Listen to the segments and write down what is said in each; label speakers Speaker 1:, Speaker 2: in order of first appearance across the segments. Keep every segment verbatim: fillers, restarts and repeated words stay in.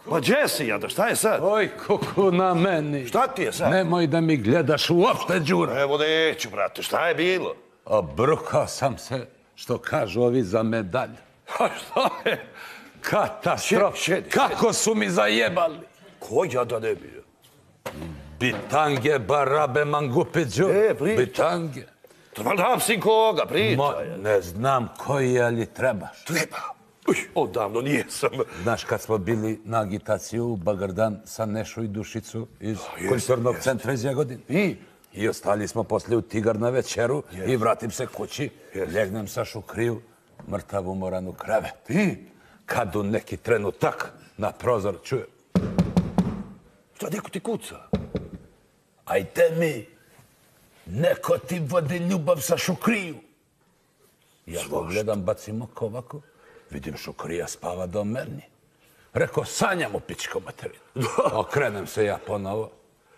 Speaker 1: Pa gdje si, jada, šta je sad?
Speaker 2: Oj, kuku na meni.
Speaker 1: Šta ti je sad?
Speaker 2: Nemoj da mi gledaš uopšte, Đuro.
Speaker 1: Evo neću, brate, šta je bilo?
Speaker 2: Obrukao sam se, što kažu ovi za medalj.
Speaker 1: A šta je?
Speaker 2: Katastrof. Kako su mi zajebali.
Speaker 1: Ko ja da ne bio?
Speaker 2: Bitange, barabe, mangupe, Đuro.
Speaker 1: E, priča.
Speaker 2: Bitange.
Speaker 1: Treba dam si koga, priča.
Speaker 2: Ne znam koji je, ali trebaš.
Speaker 1: Treba. Uj, odavno nijesam.
Speaker 2: Znaš, kad smo bili na agitaciju u Bagardan sa Nešu i Dušicu iz kulturnog centra iz Jagodine. I? I ostali smo poslije u Tigar na večeru i vratim se kući, ljegnem sa Šukriju, mrtav umoran u krevet. I? Kad u neki trenutak na prozor čujem.
Speaker 1: Šta, neko ti kuca?
Speaker 2: Ajde mi, neko ti vodi ljubav sa Šukriju. Ja pogledam, bacim oko ovako, vidim Šukrija spava do meni. Rekao, sanjam u pičko materinu. Okrenem se ja ponovo.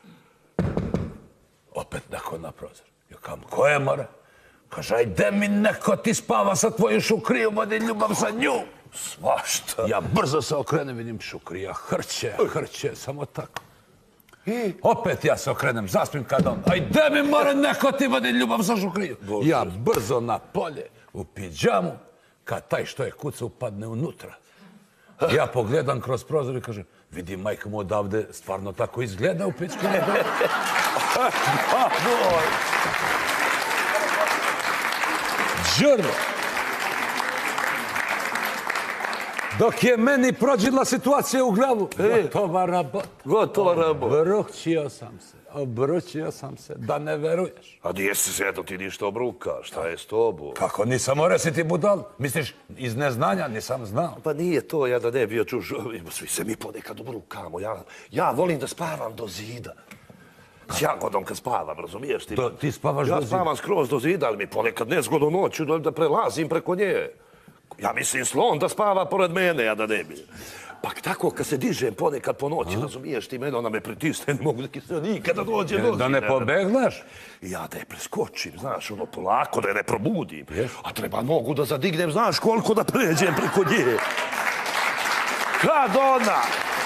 Speaker 2: Opet neko na prozor. Ja kam, ko je, more? Kaže, ajde mi, neko ti spava sa tvoju Šukriju, vodi ljubav sa nju.
Speaker 1: Svašta.
Speaker 2: Ja brzo se okrenem, vidim Šukrija, hrće, hrće, samo tako. I opet ja se okrenem, zaspim kad on, ajde mi, more, neko ti vodi ljubav sa Šukriju. Ja brzo na polje, u pidžamu, kad taj što je kuca upadne unutra. Ja pogledam kroz prozor i kažem, vidi, majka mu odavde stvarno tako izgleda u pičku. Đuro, dok je meni prođila situacija u glavu, gotova rabota.
Speaker 1: Gotova rabota.
Speaker 2: Obručio sam se, obručio sam se, da ne veruješ.
Speaker 1: A gdje si se, eto ti ništa obruka, šta je s tobom?
Speaker 2: Kako, nisam morao si ti budal? Misliš, iz neznanja nisam znao?
Speaker 1: Pa nije to, ja da ne bio čuš, svi se mi ponekad obrukamo, ja volim da spavam do zida. S Jagodom kad spavam, razumiješ ti?
Speaker 2: Ti spavaš do zida?
Speaker 1: Ja spavam skroz do zida, ali mi ponekad nezgodno noću da prelazim preko nje. Ja mislim slon da spava pored mene, ja da ne bi. Pa tako kad se dižem ponekad po noći, razumiješ ti, mene ona me pritisne, ne mogu da se nikada dođe do zida.
Speaker 2: Da ne pobeglaš?
Speaker 1: Ja da je preskočim, znaš, ono polako, da je ne probudim. A treba nogu da zadignem, znaš koliko da pređem preko nje. Kad ona?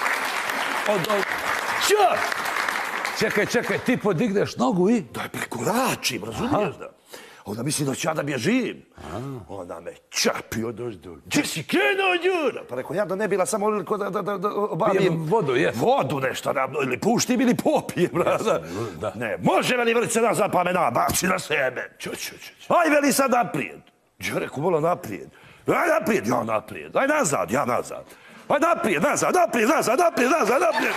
Speaker 1: Čak!
Speaker 2: Čekaj, čekaj, ti podigneš nogu i?
Speaker 1: Da je prekoračim, razumiješ da? Onda misli da ću ja da bježim. Ona me čapio dođu. Gdje si krenuo, Đuro? Pa rekao, ja da ne bila samo da obavim...
Speaker 2: Vodu, jes.
Speaker 1: Vodu nešto, ili puštim ili popijem. Ne, može veli vrti se nazad pa me nabaci na sebe. Ču, ču, ču. Aj veli sad naprijed. Đuro rekao, vola naprijed. Aj naprijed, ja naprijed. Aj nazad, ja nazad. Aj naprijed, nazad, naprijed, nazad, naprijed, nazad, naprijed.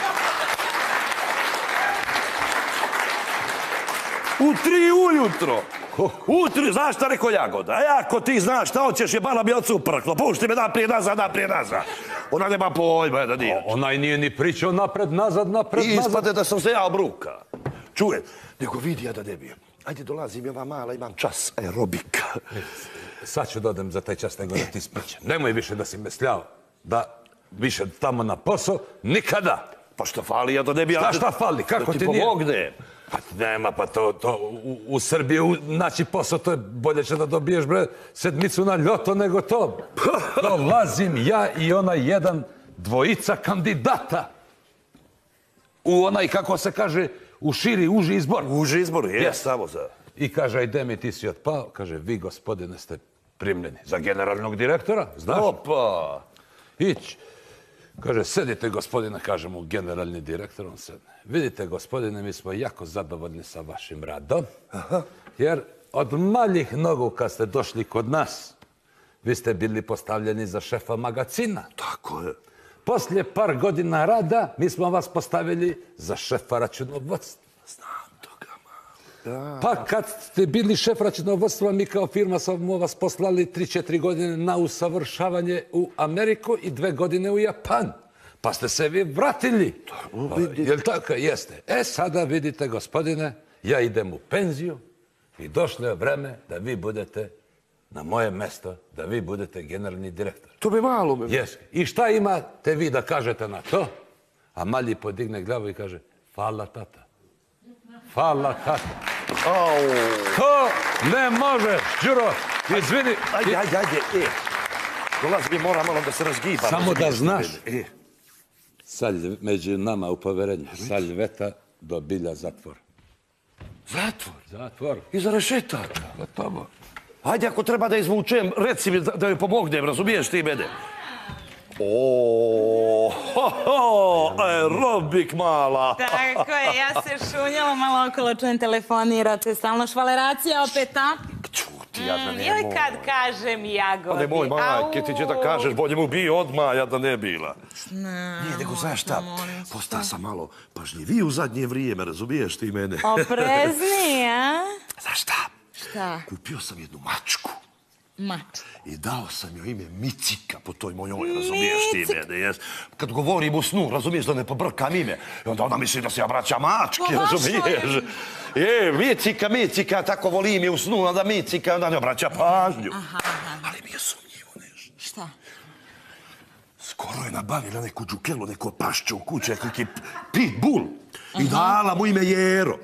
Speaker 1: U tri ujutro. U tri, znaš šta rekao Jagoda? A ako ti znaš šta hoćeš, je bala mi od suprklo. Pušti me naprijed, nazad, naprijed, nazad. Ona nema pojma da nije.
Speaker 2: Ona i nije ni pričao napred, nazad, napred, nazad.
Speaker 1: I ispade da sam se ja obruka. Čuje, nego vidi ja da ne bijem. Ajde, dolazim, ova mala, imam čas aerobika.
Speaker 2: Sad ću dodam za taj čas nego da ti spričam. Nemoj više da si me sljao. Da više tamo na posao, nikada.
Speaker 1: Pa šta fali, ja da ne bi...
Speaker 2: Šta šta fali, kako ti nije?
Speaker 1: Da ti pomogne.
Speaker 2: Pa nema, pa to u Srbiji naći posao, to je bolje će da dobiješ, bre, sedmicu na ljoto nego to. Dolazim ja i onaj jedan dvojica kandidata u onaj, kako se kaže, u širi, uži izbor.
Speaker 1: Uži izbor, je, samo za...
Speaker 2: I kaže, ajde mi, ti si otpao. Kaže, vi, gospodine, ste primljeni za generalnog direktora, znaš?
Speaker 1: Opa!
Speaker 2: Ić. Kaže, sedite, gospodine, kažemo, generalni direktor, on sedne. Vidite, gospodine, mi smo jako zadovoljni sa vašim radom, jer od malih nogu kad ste došli kod nas, vi ste bili postavljeni za šefa magazina.
Speaker 1: Tako je.
Speaker 2: Poslije par godina rada, mi smo vas postavili za šefa računovodstva.
Speaker 1: Znam toga, malo.
Speaker 2: Pa kad ste bili šef računovodstva, mi kao firma smo vas poslali tri četiri godine na usavršavanje u Ameriku i dve godine u Japan. Pa ste se vi vratili. Jel tako? Jeste. E, sada vidite, gospodine, ja idem u penziju i došlo je vreme da vi budete na moje mesto, da vi budete generalni direktor.
Speaker 1: To bi malo me...
Speaker 2: Jes. I šta imate vi da kažete na to? A Malji podigne glavu i kaže, hvala tata. Hvala tata. To ne može, Đuro, izvini.
Speaker 1: Ajde, ajde, ajde, e. Dolazi mi, mora malo da se razgiba.
Speaker 2: Samo da znaš. Salj, među nama u poverenju. Saljveta dobilja zatvor.
Speaker 1: Zatvor?
Speaker 2: Zatvor.
Speaker 1: Iza rešetaka?
Speaker 2: Gotovo.
Speaker 1: Hajde, ako treba da izvučem, reci mi da joj pomognem, razumiješ ti mene? Ooo, ho, ho, aerobik mala.
Speaker 3: Tako je, ja se šunjala malo okolo, čujem telefonirate, stalno švaleracija opet, a?
Speaker 1: Čuti, ja da ne
Speaker 3: Joj,
Speaker 1: mogu.
Speaker 3: kad kažem jagodi.
Speaker 1: Ne moj majke, ti će da kažeš, bolje mu bi odmah, ja da ne bila.
Speaker 3: Ne,
Speaker 1: Nije, nego znaš šta,
Speaker 3: molim,
Speaker 1: posta sam malo pažljiviji u zadnje vrijeme, razumiješ ti mene?
Speaker 3: Oprezniji, a?
Speaker 1: Znaš šta?
Speaker 3: Šta?
Speaker 1: Kupio sam jednu mačku.
Speaker 3: Mač.
Speaker 1: I dao sam joj ime Micika po toj mojoj, razumiješ ti mene, jes? Kad govorim u snu, razumiješ da ne pobrkam ime. I onda ona misli da se ja vraća mačke,
Speaker 3: Po vašoj.
Speaker 1: razumiješ? E, Micika, Micika, tako volim je u snu, onda Micika, onda ne obraća pažnju.
Speaker 3: Aha, aha.
Speaker 1: Ali mi je sumnjivo nešto.
Speaker 3: Šta?
Speaker 1: Skoro je nabavila neku džukelu, neko pašće u kući, neki pitbull. I dala mu ime Jero.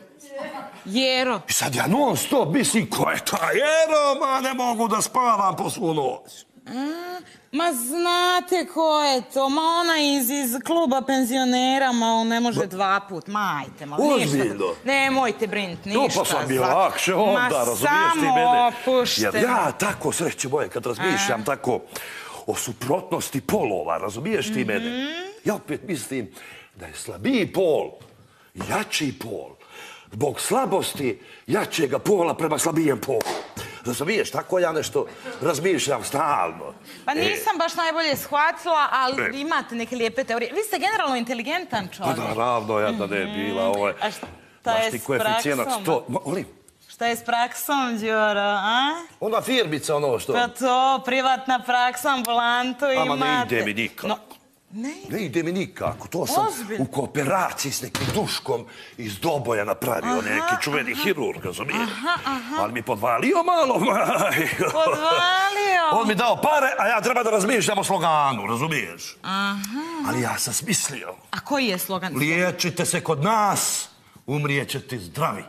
Speaker 3: Jero.
Speaker 1: I sad ja non stop mislim, ko je ta Jero, ma ne mogu da spavam po svu noć.
Speaker 3: A, ma znate ko je to? Ma ona iz, iz kluba penzionera, ma on ne može dva put. Majte, ma ništa.
Speaker 1: Ozbiljno?
Speaker 3: Nemojte brinit, ništa.
Speaker 1: To pa sam bio
Speaker 3: za-
Speaker 1: lakše onda,
Speaker 3: Ma
Speaker 1: razumiješ ti
Speaker 3: samo
Speaker 1: mene?
Speaker 3: opušteno.
Speaker 1: Jer ja tako, sreće moje, kad razmišljam tako o suprotnosti polova, razumiješ ti mene? Ja opet mislim da je slabiji pol, jači pol, zbog slabosti jačega pola prema slabijem polu. Razumiješ, tako ja nešto razmišljam stalno.
Speaker 3: Pa
Speaker 1: E,
Speaker 3: nisam baš najbolje shvatila, ali
Speaker 1: E.
Speaker 3: imate neke lijepe teorije. Vi ste generalno inteligentan
Speaker 1: Pa
Speaker 3: čovjek.
Speaker 1: naravno, ja da ne bila ovo je...
Speaker 3: A šta
Speaker 1: Znaš
Speaker 3: je
Speaker 1: ti
Speaker 3: s
Speaker 1: koeficijenat
Speaker 3: praksom?
Speaker 1: sto... Ma, molim,
Speaker 3: Šta je s praksom, Đuro, a?
Speaker 1: ona firmica, ono što...
Speaker 3: Pa to, privatna praksa, ambulantu
Speaker 1: Ama
Speaker 3: imate.
Speaker 1: ne ide mi nikako.
Speaker 3: No, ne
Speaker 1: Ne ide mi nikako, to sam
Speaker 3: Ozbiljno?
Speaker 1: u kooperaciji s nekim duškom iz Doboja napravio, neki čuveni hirurg, razumiješ? Ali mi podvalio malo, majko.
Speaker 3: Podvalio?
Speaker 1: On mi dao pare, a ja treba da razmišljam o sloganu, razumiješ? Ali ja sam smislio,
Speaker 3: A koji je slogan?
Speaker 1: liječite se kod nas, umrijećete zdravi.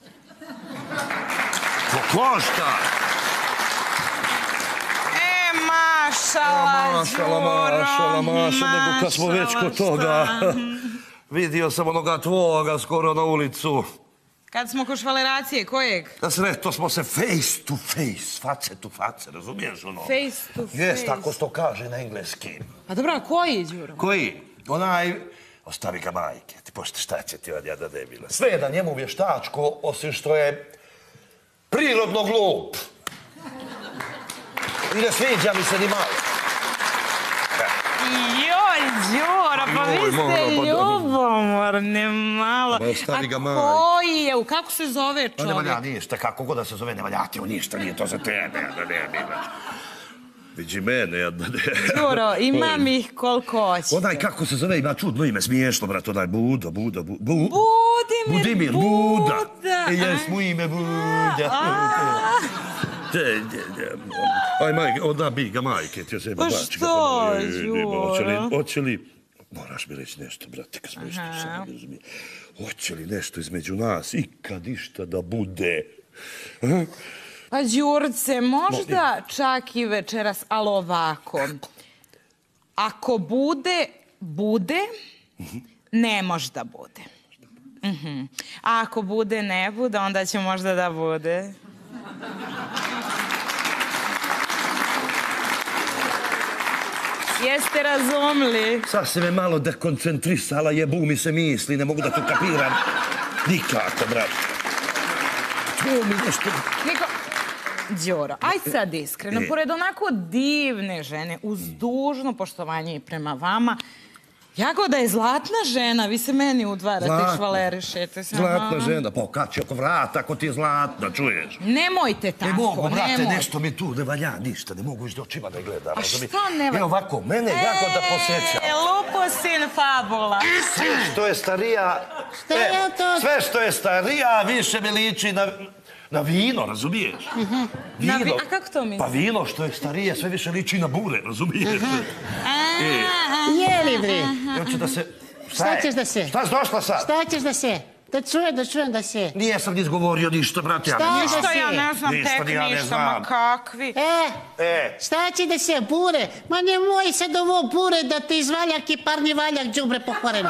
Speaker 1: To košta.
Speaker 3: E, mašala,
Speaker 1: Mašala, mašala, mašala, nego kad smo već kod toga. Vidio sam onoga tvoga skoro na ulicu.
Speaker 3: Kad smo kod švaleracije, kojeg?
Speaker 1: Da sretno smo se face to face, face to face, razumiješ ono?
Speaker 3: Face to face.
Speaker 1: Jes, tako se to kaže na engleski.
Speaker 3: Pa dobro, a koji, Đuro?
Speaker 1: Koji? Onaj... Ostavi ga majke, ti pošte šta će ti od jada debila. Sve je da njemu vještačko, osim što je prirodno glup. I ne sviđa mi se ni malo.
Speaker 3: Joj, Đuro, pa vi
Speaker 1: Joj,
Speaker 3: ste
Speaker 1: mora, pa da-
Speaker 3: ljubomorni malo.
Speaker 1: Ma, ostavi ga,
Speaker 3: A
Speaker 1: majke.
Speaker 3: koji je, kako se zove
Speaker 1: Pa ne valja
Speaker 3: čovjek?
Speaker 1: ništa, kako god da se zove, ne valja ti on ništa, nije to za tebe, jada debila. Vidi mene, jada debila.
Speaker 3: Đuro, imam ih koliko hoće.
Speaker 1: Onaj, kako se zove, ima čudno ime, smiješno, brat, onaj Buda, Buda, Buda. Bu...
Speaker 3: Budimir,
Speaker 1: Budimir,
Speaker 3: Buda.
Speaker 1: Buda. E, jes mu ime Buda. Te, te, te. Aj, majke, onda bi ga majke, ti se
Speaker 3: Pa
Speaker 1: bači ga.
Speaker 3: što,
Speaker 1: E, e, Hoće li,
Speaker 3: Đuro?
Speaker 1: hoće li, moraš mi reći nešto, brate, kad smo išli sad, ne razumije. Hoće li nešto između nas ikad išta da bude? Aha.
Speaker 3: Pa Đurce, možda čak i večeras, ali ovako. Ako bude, bude, ne možda bude. Mhm. A ako bude, ne bude, onda će možda da bude. Jeste razumli?
Speaker 1: Sad se me malo dekoncentrisala, jebu mi se misli, ne mogu da to kapiram. Nikako, brate. To mi nešto...
Speaker 3: Niko... Đuro, aj sad iskreno,
Speaker 1: E.
Speaker 3: pored onako divne žene, uz dužno poštovanje i prema vama, Jagoda je zlatna žena, vi se meni udvarate
Speaker 1: Zlatna.
Speaker 3: i švalerišete se.
Speaker 1: Zlatna
Speaker 3: aha.
Speaker 1: žena, pa kači oko vrata ako ti je zlatna, čuješ?
Speaker 3: Nemojte tako,
Speaker 1: Ne mogu, brate,
Speaker 3: nemojte.
Speaker 1: nešto mi tu ne valja, ništa, ne mogu iz očima da gledam.
Speaker 3: A
Speaker 1: razumiješ?
Speaker 3: šta ne valja?
Speaker 1: Evo ovako, mene jako da posjeća.
Speaker 3: E, lupusin fabula.
Speaker 1: Sve što je starija...
Speaker 3: Šta
Speaker 1: e,
Speaker 3: je to?
Speaker 1: Sve što je starija, više mi liči na, na vino, razumiješ?
Speaker 3: Na vi- a kako to misliš?
Speaker 1: Pa vino što je starije, sve više liči na bure, razumiješ?
Speaker 3: A,
Speaker 1: E.
Speaker 3: aha.
Speaker 4: Je li bre?
Speaker 1: Hoću da se...
Speaker 4: Šta ćeš da se?
Speaker 1: Šta si došla sad?
Speaker 4: Šta ćeš da se? Da čujem, da čujem da se...
Speaker 1: Nijesam izgovorio ništa, brate.
Speaker 4: Šta je
Speaker 3: Ništa
Speaker 4: da
Speaker 3: ja
Speaker 4: se...
Speaker 3: ne znam,
Speaker 1: Ništa
Speaker 3: tek
Speaker 1: ni ja ne
Speaker 3: ništa,
Speaker 1: znam.
Speaker 3: ma kakvi.
Speaker 4: E,
Speaker 1: E.
Speaker 4: šta će da se bure? Ma nemoj sad ovo bure da te izvalja kiparni valjak đubre pokvareno.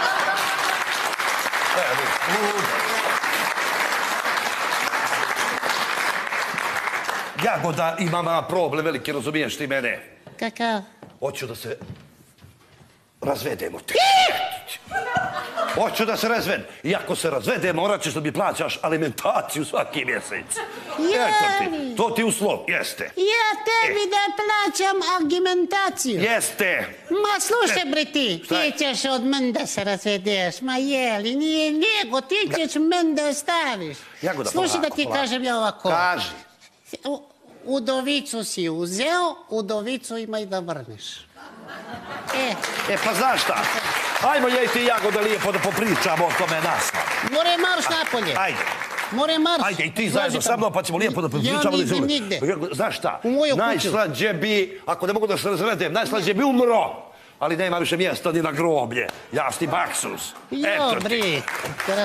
Speaker 1: Jagoda imam problem veliki, razumiješ ti mene?
Speaker 4: Kakav?
Speaker 1: Hoću da se razvedemo ti. Hoću da se razvedem. I ako se razvedem, morat ćeš da mi plaćaš alimentaciju svaki mjesec. Eto ti, to ti uslov, jeste.
Speaker 4: Ja tebi da plaćam argumentaciju.
Speaker 1: Jeste.
Speaker 4: Ma slušaj bre ti,
Speaker 1: Šta je?
Speaker 4: ti ćeš od mene da se razvedeš. Ma jeli, nije nego, ti ćeš mene da ostaviš.
Speaker 1: Jagoda,
Speaker 4: Slušaj da
Speaker 1: polako,
Speaker 4: ti
Speaker 1: polako.
Speaker 4: kažem ja ovako.
Speaker 1: Kaži.
Speaker 4: U- Udovicu si uzeo, udovicu ima i da vrneš. E,
Speaker 1: E, pa znaš šta? Ajmo ja i ti, Jagoda, lijepo da popričamo o tome nas.
Speaker 4: more marš napolje.
Speaker 1: Ajde.
Speaker 4: More marš.
Speaker 1: Ajde, i ti
Speaker 4: Dođi
Speaker 1: zajedno sa
Speaker 4: tamo.
Speaker 1: mnom, pa ćemo lijepo da
Speaker 4: Ja
Speaker 1: popričamo.
Speaker 4: ne idem nigde.
Speaker 1: Znaš šta?
Speaker 4: U moju kuću.
Speaker 1: Najslađe bi, ako ne mogu da se razvedem, najslađe bi umro. Ali nema više mjesta ni na groblje. Jasni baksus.
Speaker 4: Jo,
Speaker 1: Eto ti.
Speaker 4: bre. Teraz...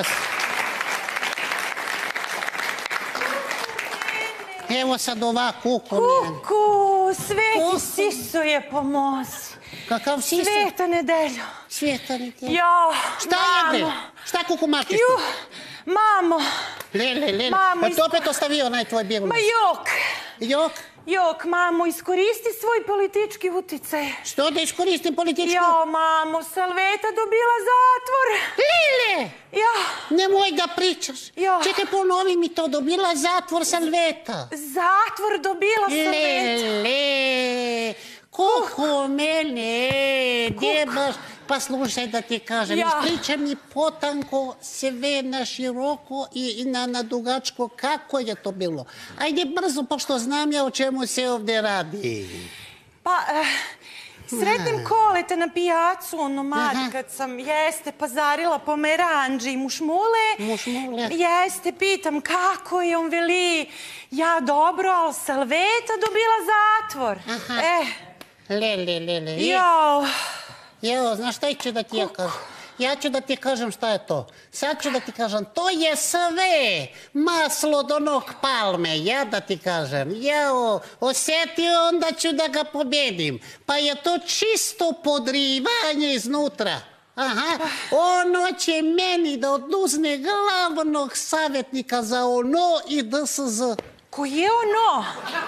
Speaker 4: Evo sad ova kuku. men.
Speaker 5: Kuku, sveti
Speaker 4: Kuku.
Speaker 5: siso je pomozi.
Speaker 4: Kakav si se?
Speaker 5: Sveta nedeljo.
Speaker 4: Svjetani te.
Speaker 5: Ja,
Speaker 4: Šta je bre?
Speaker 5: mamo.
Speaker 4: Šta kuku makiš
Speaker 5: Ju,
Speaker 4: tu?
Speaker 5: mamo.
Speaker 4: Lele, lele.
Speaker 5: Mamo,
Speaker 4: Pa to opet ostavio onaj tvoj bjelus.
Speaker 5: Ma jok.
Speaker 4: Jok?
Speaker 5: Jok, mamo, iskoristi svoj politički uticaj.
Speaker 4: Što da iskoristim političku?
Speaker 5: Ja, mamo, Salveta dobila zatvor.
Speaker 4: Lele!
Speaker 5: Ja,
Speaker 4: Nemoj da pričaš.
Speaker 5: Ja.
Speaker 4: Čekaj, ponovi mi to. Dobila zatvor Salveta.
Speaker 5: zatvor dobila Salveta.
Speaker 4: Lele! Kuku mene! Gdje baš? Pa slušaj da ti kažem,
Speaker 5: Ja.
Speaker 4: ispričaj mi potanko, sve na široko i i na, na dugačko, kako je to bilo. Ajde brzo, pošto znam ja o čemu se ovdje radi.
Speaker 5: Pa, eh, sretnem kolete na pijacu, ono mad,
Speaker 4: Aha.
Speaker 5: kad sam, jeste, pazarila pomeranđe i mušmule.
Speaker 4: Mušmule.
Speaker 5: Jeste, pitam kako je, on veli, ja dobro, ali Salveta dobila zatvor.
Speaker 4: Aha.
Speaker 5: Eh,
Speaker 4: Lele, lele. i-
Speaker 5: jao,
Speaker 4: Evo, znaš šta ću da ti ja kažem? Ja ću da ti kažem šta je to. Sad ću da ti kažem, to je sve maslo do nog palme, ja da ti kažem. Jao, osjetio onda ću da ga pobedim. Pa je to čisto podrivanje iznutra. Aha, ono će meni da oduzme glavnog savjetnika za ono i D S Z.
Speaker 5: ko je ono?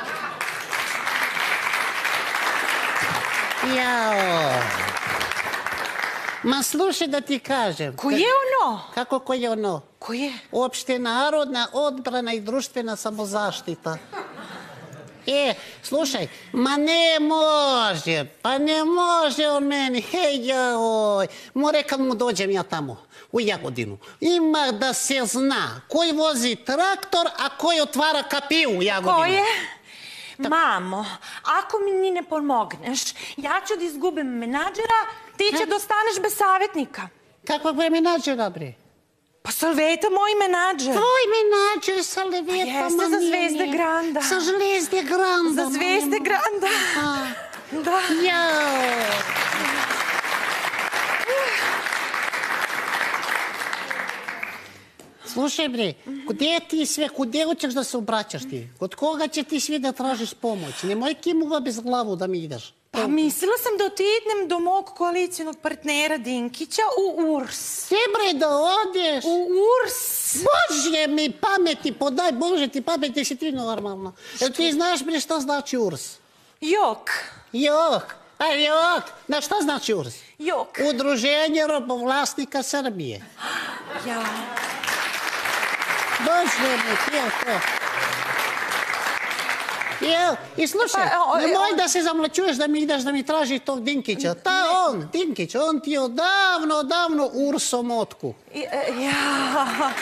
Speaker 4: Jao. Ma slušaj da ti kažem.
Speaker 5: Ko je ono?
Speaker 4: Kako ko je ono?
Speaker 5: Ko je?
Speaker 4: Opšte narodna odbrana i društvena samozaštita. E, slušaj, ma ne može, pa ne može on meni, hej jaoj. More kad mu dođem ja tamo, u Jagodinu, ima da se zna koji vozi traktor, a koji otvara kapiju u Jagodinu.
Speaker 5: Ko je? Mamo, ako mi ni ne pomogneš, ja ću da izgubim menadžera, ti će da ostaneš bez savjetnika.
Speaker 4: Kakvog je menadžera, bre?
Speaker 5: Pa Salveta, moj menadžer.
Speaker 4: Tvoj menadžer sa Leveta,
Speaker 5: Pa jeste, za Zvezde Granda.
Speaker 4: Sa Zvezde Granda.
Speaker 5: Za Zvezde
Speaker 4: mamo.
Speaker 5: Granda.
Speaker 4: A,
Speaker 5: Da.
Speaker 4: jao. Slušaj bre, gdje ti sve, gdje hoćeš da se obraćaš ti? Kod koga će ti svi da tražiš pomoć? Nemoj kimuva bez glavu da mi ideš.
Speaker 5: Pa mislila sam da otiđem do mog koalicijonog partnera Dinkića u U R S.
Speaker 4: Sve bre da odeš.
Speaker 5: U U R S.
Speaker 4: Bože mi pameti, podaj Bože ti pameti, si ti normalno. Jel ti znaš bre šta znači U R S?
Speaker 5: Jok.
Speaker 4: Jok, a jok, na šta znači U R S?
Speaker 5: Jok.
Speaker 4: Udruženje robovlasnika Srbije.
Speaker 5: Ja.
Speaker 4: Bože mi, jel to? Jel, i slušaj,
Speaker 5: Pa, o, o,
Speaker 4: nemoj
Speaker 5: o-
Speaker 4: da se zamlačuješ da mi ideš da mi tražiš tog Dinkića. Ta on, Dinkić, on ti je odavno, odavno urso motku.
Speaker 5: I- e, Ja.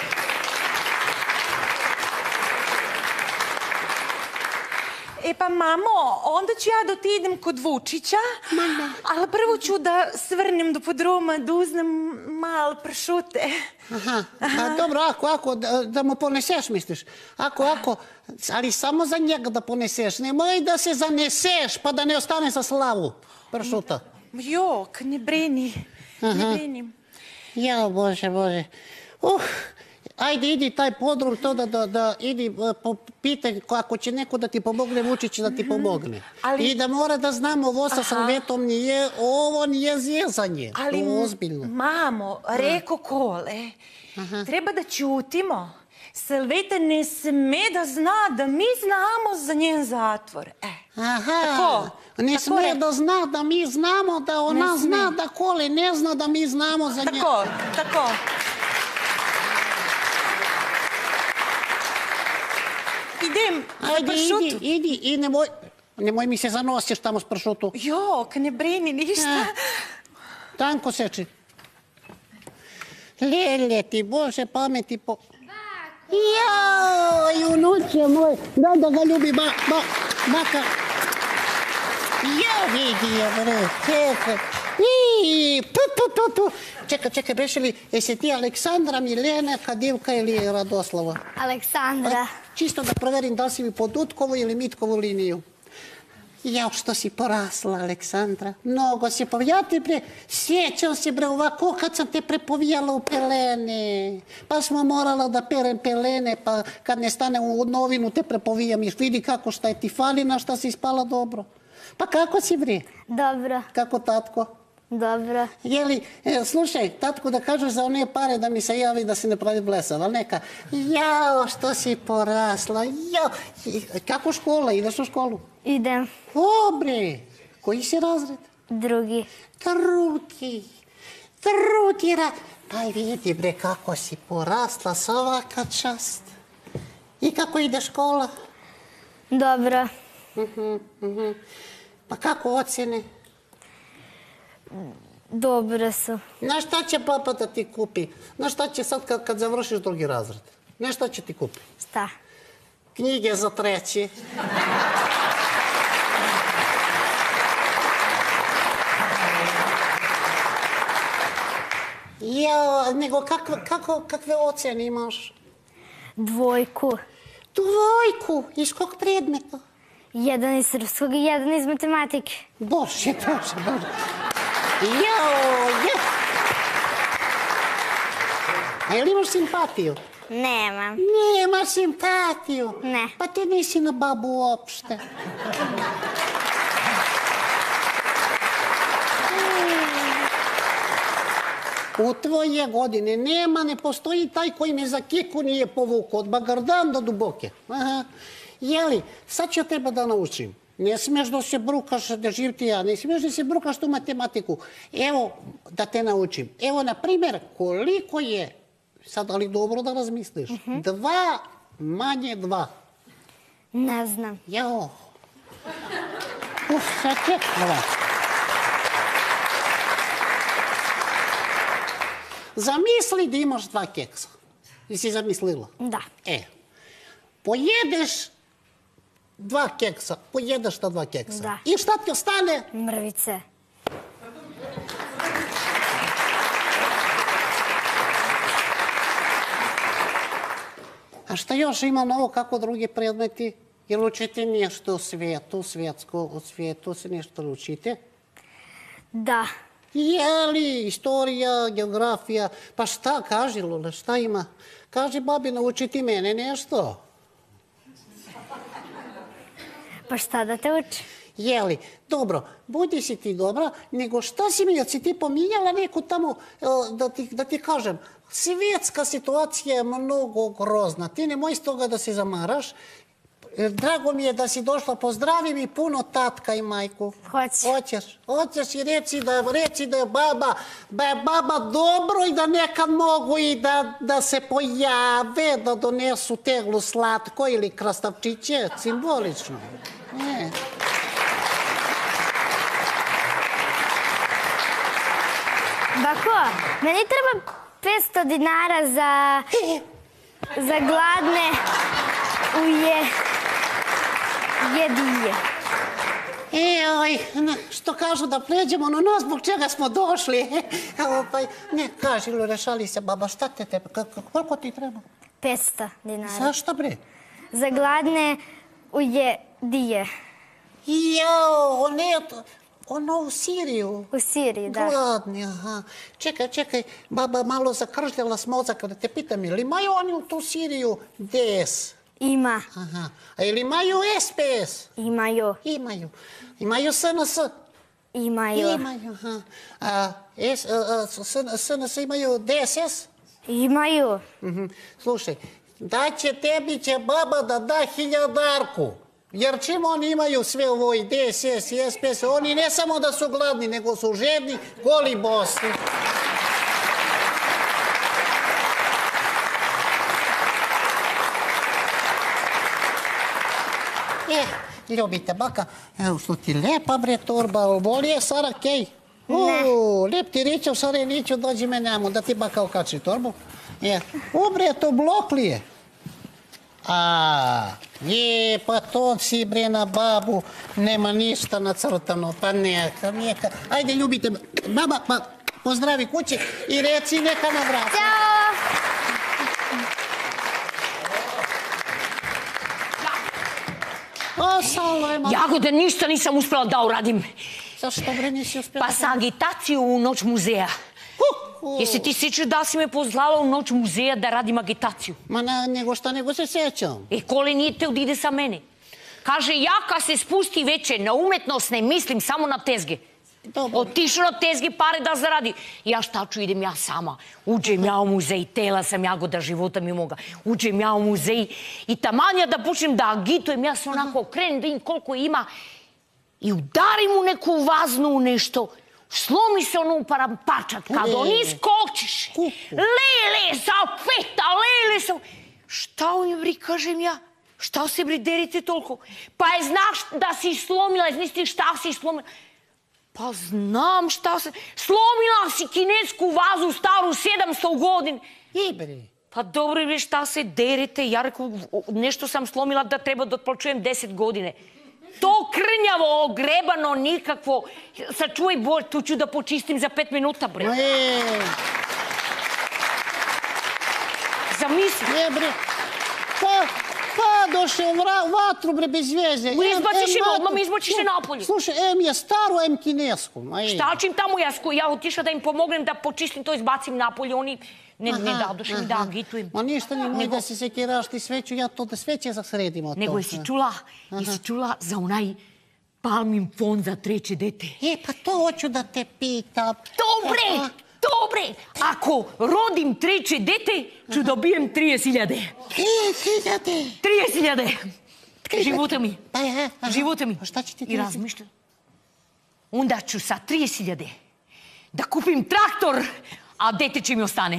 Speaker 5: E pa mamo, onda ću ja da otiđem kod Vučića, ali prvo ću da svrnem do podruma, da uznem mal pršute.
Speaker 4: Aha, a dobro, ako, ako, da, da mu poneseš, misliš? Ako, ako, ali samo za njega da poneseš, nemoj da se zaneseš pa da ne ostane za slavu pršuta.
Speaker 5: Jok, ne brini, ne brini.
Speaker 4: Jao, Bože, Bože. Uh, ajde, idi taj podrum, to da idi, pitaj ako će neko da ti pomogne, Vučić da ti pomogne. I da mora da znamo, ovo sa Salvetom nije, ovo nije zjezanje.
Speaker 5: Ali, mamo, reko Kole, treba da ćutimo. Salveta ne sme da zna da mi znamo za njen zatvor.
Speaker 4: Aha, ne sme da zna da mi znamo, da ona zna da Kole ne zna da mi znamo za njen...
Speaker 5: Tako, tako. Idem za pršutu.
Speaker 4: Ajde, idi, idi i nemoj, nemoj mi se zanosiš tamo s pršutu.
Speaker 5: Jok, ne brini ništa.
Speaker 4: Tanko seči. Lele ti, Bože pameti po... Joj, unuče moj, daj da ga ljubi baka. Ja vidio, bre, čekaj. I, tu, tu, tu, tu. Čekaj, čekaj, beše li, jesi ti Aleksandra, Milena, Kadivka ili Radoslava?
Speaker 6: Aleksandra.
Speaker 4: Čisto da proverim da li si mi pod Utkovu ili Mitkovu liniju. Jao, što si porasla, Aleksandra. Mnogo si povijala. Ja te bre, sjećam se bre ovako kad sam te prepovijala u pelene. Pa smo morala da perem pelene, pa kad ne stane u novinu te prepovijam. Iš vidi kako šta je ti fali, na šta si spala dobro. Pa kako si bre?
Speaker 6: Dobro.
Speaker 4: Kako tatko?
Speaker 6: Dobro.
Speaker 4: Jeli, slušaj, tatko da kažeš za one pare da mi se javi da se ne pravi blesav, ali neka, jao, što si porasla, jao. Kako škola, ideš u školu?
Speaker 6: Idem.
Speaker 4: O, bre, koji si razred?
Speaker 6: Drugi.
Speaker 4: Drugi. Drugi ra... Pa vidi, bre, kako si porasla, svaka čast. I kako ide škola?
Speaker 6: Dobro.
Speaker 4: Pa kako ocene?
Speaker 6: Dobre su.
Speaker 4: Znaš šta će papa da ti kupi? Znaš šta će sad kad završiš drugi razred? Znaš šta će ti kupi?
Speaker 6: Šta?
Speaker 4: Knjige za treći. Jao, nego kakve ocene imaš?
Speaker 6: Dvojku.
Speaker 4: Dvojku? Iz kog predmeta?
Speaker 6: Jedan iz srpskog i jedan iz matematike.
Speaker 4: Bože, bože, bože. Jao, jao. A jel imaš simpatiju?
Speaker 6: Nemam.
Speaker 4: Nemaš simpatiju?
Speaker 6: Ne.
Speaker 4: Pa ti nisi na babu uopšte. U tvoje godine nema, ne postoji taj koji me za kiku nije povukao, od Bagardan do Duboke. Jeli, sad ću teba da naučim. Ne smiješ da se brukaš, da živ ti ja, ne smiješ da se brukaš tu matematiku. Evo, da te naučim. Evo, na primjer, koliko je, sad ali dobro da razmisliš, dva manje dva.
Speaker 6: Ne znam.
Speaker 4: Jao. Uf, sad će, ovako. Zamisli da imaš dva keksa. Jesi zamislila?
Speaker 6: Da.
Speaker 4: E, pojedeš dva keksa, pojedeš ta dva keksa.
Speaker 6: Da.
Speaker 4: I šta ti ostane?
Speaker 6: Mrvice.
Speaker 4: A šta još ima novo kako drugi predmeti? Jel učite nešto o svijetu, svjetsko, o svijetu se nešto učite?
Speaker 6: Da.
Speaker 4: Je li istorija, geografija, pa šta, kaži Lule, šta ima? Kaži babi, nauči ti mene nešto.
Speaker 6: Pa šta da te uči?
Speaker 4: Jeli, dobro, budi si ti dobra, nego šta si mi, jel si ti pominjala neku tamo, da ti kažem, svjetska situacija je mnogo grozna, ti nemoj s toga da se zamaraš. Drago mi je da si došla, pozdravim i puno tatka i majku.
Speaker 6: Hoćeš.
Speaker 4: Hoćeš, hoćeš i reci da je baba, da je baba dobro i da nekad mogu i da se pojave, da donesu teglu slatko ili krastavčiće, simbolično.
Speaker 6: Bako, meni treba petsto dinara za... za gladne uje... jedije.
Speaker 4: Eoj, što kažu da pređemo na nas, zbog čega smo došli. Ne, kaži, Lure, šali se, baba, šta te tebe, koliko ti treba?
Speaker 6: petsto dinara.
Speaker 4: Zašto, bre?
Speaker 6: Za gladne ujedije.
Speaker 4: Jao, ne, Ono u Siriju.
Speaker 6: U Siriji, da.
Speaker 4: Gladni, aha. Čekaj, čekaj, baba malo zakržljala s mozaka da te pitam, ili imaju oni u tu Siriju D S?
Speaker 6: Ima.
Speaker 4: Aha. A ili imaju S P S?
Speaker 6: Imaju.
Speaker 4: Imaju. Imaju S N S?
Speaker 6: Imaju.
Speaker 4: Imaju, aha. A S N S imaju D S S?
Speaker 6: Imaju.
Speaker 4: Slušaj, da će tebi će baba da da hiljadarku. Jer čim oni imaju sve ovo i D S S i S P S, oni ne samo da su gladni, nego su žedni, goli bosi. E, ljubite baka, evo što ti lepa bre torba, voli je Sara Kej? Uuu, lep ti ričev, Sareniću, dođi me njamo, da ti baka okači torbu. E, u bre, to blok li je? A, je, pa to si bre na babu, nema ništa nacrtano, pa neka, neka. Ajde, ljubite, baba, pa pozdravi kući i reci neka na vratu.
Speaker 6: Ćao!
Speaker 4: O, Salema.
Speaker 7: Jagode, ništa nisam uspjela da uradim.
Speaker 4: Zašto bre nisi uspjela?
Speaker 7: Pa sa agitaciju u noć muzeja. Jesi ti sjećaš da si me pozvala u noć muzeja da radim agitaciju?
Speaker 4: Ma na, nego šta, nego se sjećam.
Speaker 7: E, Kole nije te odide sa mene. Kaže, ja kad se spusti veče na umetnost ne mislim samo na tezge.
Speaker 4: Dobro.
Speaker 7: Otišu na tezge pare da zaradi. Ja šta ću, idem ja sama. Uđem ja u muzej, tela sam Jagoda, života mi moga. Uđem ja u muzej i taman ja da počnem da agitujem, ja se onako okrenem, da vidim koliko ima i udarim u neku vaznu u nešto. Slomi se ono parampačat kad on iskočiš. Lele, salfeta, lele, sa... Šta on bri, kažem ja? Šta se bri derite toliko? Pa je znaš da si slomila, znaš ti šta si slomila? Pa znam šta se... Slomila si kinesku vazu staru sedamsto godina.
Speaker 4: I bre.
Speaker 7: Pa dobro bre, šta se derite? Ja rekao, nešto sam slomila da treba da otplaćujem deset godine. To krnjavo, ogrebano, nikakvo. Sačuvaj Bože, tu ću da počistim za pet minuta, bre.
Speaker 4: E,
Speaker 7: Zamisli.
Speaker 4: je bre. Pa, pa došao vatru bre bez veze.
Speaker 7: Ma izbaciš je,
Speaker 4: vatru.
Speaker 7: odmah mi izbaciš je napolje.
Speaker 4: Slušaj, em je staro, em kinesku. Ma je.
Speaker 7: Šta čim tamo ja, ja otišla da im pomognem da počistim to, izbacim napolje, oni ne, ne dadoše mi da agitujem.
Speaker 4: Ma ništa nemoj da si sekiraš ti sveću, ja to da sveće zasredimo.
Speaker 7: Nego jesi čula, jesi čula za onaj Palmin fond za treće dete?
Speaker 4: E, pa to hoću da te pitam.
Speaker 7: Dobre, dobre. Ako rodim treće dete, ću dobijem trideset hiljade.
Speaker 4: trideset hiljade.
Speaker 7: trideset hiljade. Života mi.
Speaker 4: Pa je, aha.
Speaker 7: Života mi.
Speaker 4: Pa šta će ti
Speaker 7: I
Speaker 4: trideset?
Speaker 7: razmišljam. Onda ću sa trideset hiljade da kupim traktor, a dete će mi ostane.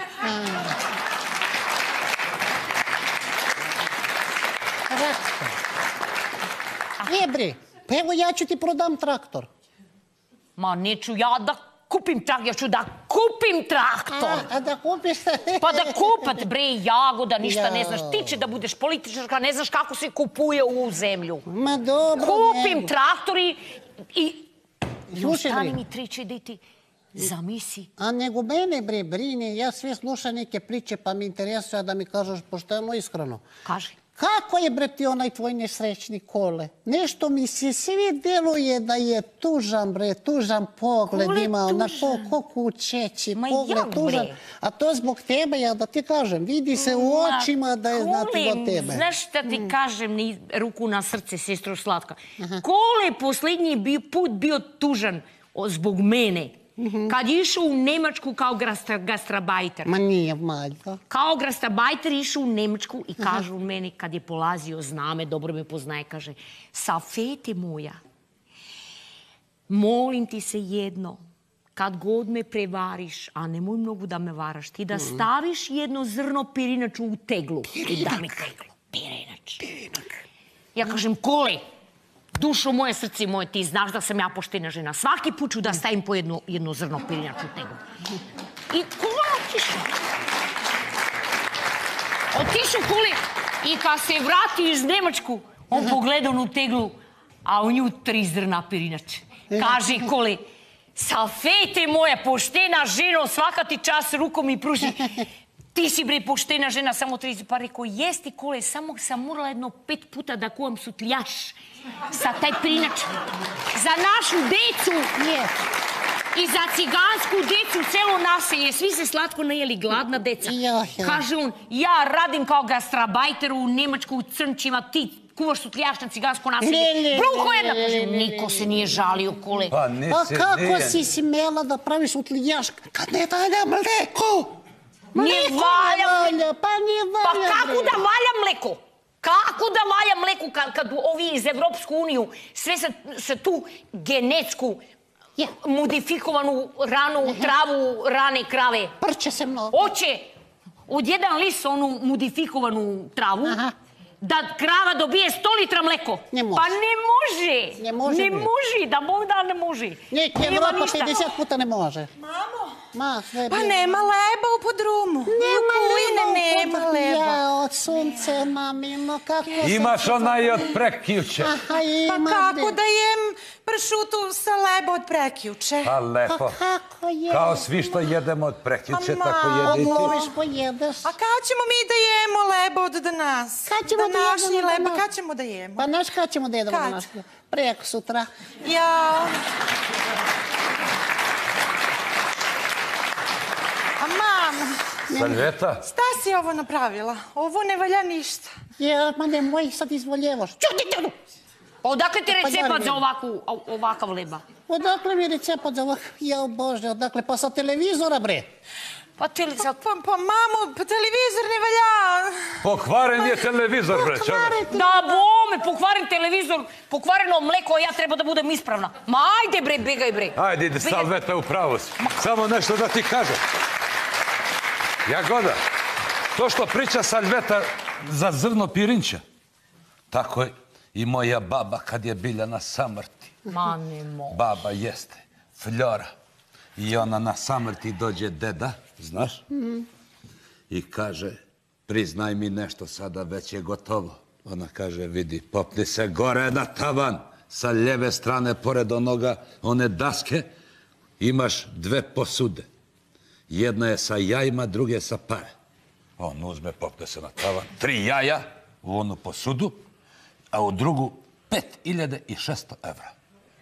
Speaker 4: Traktor. E bre, pa evo ja ću ti prodam traktor.
Speaker 7: Ma neću ja da kupim traktor, ja ću da kupim traktor.
Speaker 4: A, a da kupiš?
Speaker 7: Pa da kupat, bre, Jagoda, ništa ne znaš. Ti će da budeš političarka, ne znaš kako se kupuje u zemlju.
Speaker 4: Ma dobro.
Speaker 7: Kupim
Speaker 4: nego.
Speaker 7: traktor i... i
Speaker 4: Slušaj,
Speaker 7: ostani
Speaker 4: bre.
Speaker 7: mi treće dete. Zamisli.
Speaker 4: A nego mene bre brine, ja sve slušam neke priče pa mi interesuje da mi kažeš pošteno iskreno.
Speaker 7: Kaži.
Speaker 4: Kako je bre ti onaj tvoj nesrećni Kole? Nešto mi se svi deluje da je tužan bre, tužan pogled
Speaker 7: Kole
Speaker 4: ima, na
Speaker 7: tužan?
Speaker 4: ko kućeći,
Speaker 7: Ma
Speaker 4: pogled
Speaker 7: jak, bre?
Speaker 4: tužan. A to zbog tebe, ja da ti kažem, vidi se u očima da je znači
Speaker 7: Kole,
Speaker 4: do tebe.
Speaker 7: znaš šta ti kažem, ni ruku na srce, sestro Slatka? Kole je posljednji bio, put bio tužan o, zbog mene. Kad je išao u Nemačku kao gastra, gastrabajter.
Speaker 4: Ma nije valjda.
Speaker 7: Kao gastrabajter išao u Nemačku i kaže on meni, kad je polazio, zna me, dobro me poznaje, kaže, Safete moja, molim ti se jedno, kad god me prevariš, a nemoj mnogo da me varaš, ti da staviš jedno zrno pirinaču u teglu. I da mi teglu. Pirinač. Ja kažem, Kole, dušo moje, srce moje, ti znaš da sam ja poštena žena. Svaki put ću da stavim po jedno, jedno zrno pirinaču u teglu. I Kole otišao. Otišao Kole i kad se vrati iz Nemačku, on pogleda onu teglu, a u nju tri zrna pirinač. Kaže Kole, Safete moja, poštena ženo, svaka ti čas rukom mi pruži. Ti si bre poštena žena, samo trideset, pa rekao, jesti kole, samo sam morala jedno pet puta da kuvam sutljaš sa taj prinač. Za našu decu i za cigansku decu, celo naselje, svi se slatko najeli, gladna deca. Kaže on, ja radim kao gastrabajter u Nemačku, u Crnčima, ti kuvaš sutljaš na cigansko naselje. Bruko jedna! Kaže, niko se nije žalio, kole.
Speaker 2: Pa nisi,
Speaker 4: A kako si smela da praviš sutljaš kad ne valja mleko?
Speaker 7: Ne valja,
Speaker 4: pa ne
Speaker 7: pa
Speaker 4: valja.
Speaker 7: kako da valja mleko? Kako da valja mleko kad, kad ovi iz Evropsku uniju sve se, se tu genetsku modifikovanu ranu, travu, rane krave?
Speaker 4: Prče se mnogo.
Speaker 7: Oće od jedan list onu modifikovanu travu da krava dobije sto litra mleko.
Speaker 4: Ne može.
Speaker 7: Pa ne može.
Speaker 4: Ne može,
Speaker 7: Ne
Speaker 4: bre.
Speaker 7: može, da Bog da ne može.
Speaker 4: Nek
Speaker 7: Nema
Speaker 4: Evropa
Speaker 7: ništa.
Speaker 4: pedeset puta ne može.
Speaker 5: Mamo,
Speaker 4: Ma, sve
Speaker 5: pa
Speaker 4: bilo.
Speaker 5: nema leba u podrumu.
Speaker 4: Nema
Speaker 5: Kujne, nema leba.
Speaker 4: Ja, od sunce, mamino, kako se...
Speaker 2: Imaš onaj od prekjuče.
Speaker 4: Aha,
Speaker 5: Pa
Speaker 4: ima.
Speaker 5: kako da jem pršutu sa leba od prekjuče?
Speaker 2: Pa lepo.
Speaker 4: Kako je?
Speaker 2: Kao svi što jedemo od prekjuče,
Speaker 5: A
Speaker 2: tako
Speaker 5: ma,
Speaker 2: jediti.
Speaker 4: Odloviš, pojedeš.
Speaker 5: A kad ćemo mi da jemo leba od danas?
Speaker 4: Kad ćemo da
Speaker 5: Današnji
Speaker 4: jedemo
Speaker 5: leba,
Speaker 4: danas?
Speaker 5: kad ćemo da jemo?
Speaker 4: Pa znaš kad ćemo da jedemo
Speaker 5: Kad?
Speaker 4: danas? Preko sutra.
Speaker 5: Ja... A mam,
Speaker 2: Salveta,
Speaker 5: šta si ovo napravila? Ovo ne valja ništa.
Speaker 4: Ja, ma nemoj sad izvoljevaš. Čuti te!
Speaker 7: Odakle ti
Speaker 4: Pa
Speaker 7: recept
Speaker 4: dobro.
Speaker 7: za ovakvu, ovakav leba?
Speaker 4: Odakle mi recept za ovak? Ja, Bože, odakle? Pa sa televizora, bre.
Speaker 7: Pa ti li sad...
Speaker 5: Pa, pa mamo, pa televizor ne valja.
Speaker 2: pokvaren je televizor, bre, čovjek.
Speaker 7: Da bome, pokvarim televizor, pokvareno mleko, a ja treba da budem ispravna. Ma ajde bre, begaj bre.
Speaker 2: Ajde, idi,
Speaker 7: Begaj.
Speaker 2: Salveta, u pravu si. Samo nešto da ti kažem. Jagoda, to što priča Salveta za zrno pirinća, tako je i moja baba kad je bila na samrti.
Speaker 7: Ma ne mogu.
Speaker 2: Baba jeste Fljora. I ona na samrti dođe deda, znaš? I kaže, priznaj mi nešto sada, već je gotovo. Ona kaže, vidi, popni se gore na tavan. Sa lijeve strane, pored onoga, one daske, imaš dve posude. Jedna je sa jajima, druga je sa pare. On uzme, popne se na tavan, tri jaja u onu posudu, a u drugu pet hiljada šesto evra.